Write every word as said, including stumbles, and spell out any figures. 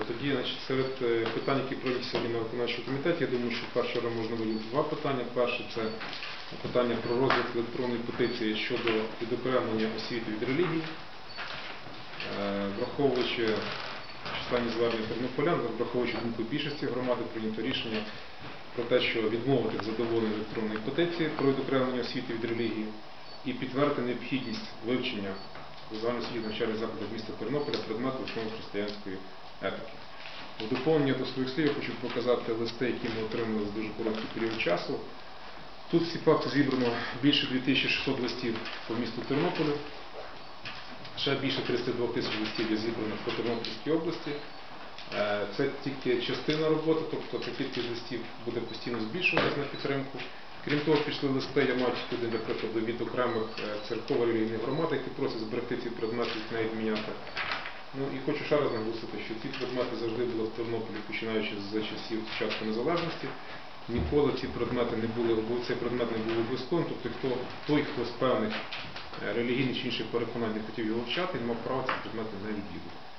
Тоді, значить, серед питань, які пройдуть сьогодні на виконавчому комітеті, я думаю, що в першу чергу можна виділити два питання. Перше – це питання про розгляд електронної петиції щодо відокремлення освіти від релігії. Враховуючи численні звернення тернополян, враховуючи думку більшості громади, прийнято рішення про те, що відмовити в задоволенні електронної петиції про відокремлення освіти від релігії і підтвердити необхідність вивчення у загальноосвітніх навчальних закладах міста Тернополя предмету основ християнської етики. У доповнення до своїх слів я хочу показати листи, які ми отримали за дуже короткий період часу. Тут всі факти зібрано більше дві тисячі шістсот листів по місту Тернополю. Ще більше тридцять два тисяч листів є зібрано по Тернопільській області. Це тільки частина роботи, тобто ця кількість листів буде постійно збільшуватися на підтримку. Крім того, пішли листи, я маю туди, для прикладу, від окремих церков релігійних громад, які просять зберегти ці предмети, їх не відміняти. Ну і хочу ще раз наголосити, що ці предмети завжди були в Тернополі, починаючи з часів початку незалежності. Ніколи ці предмети не були, цей предмет не був обов'язковим, тобто хто, той, хто з певних релігійних чи інших переконань не хотів його вчати, він мав право ці предмети не відвідувати.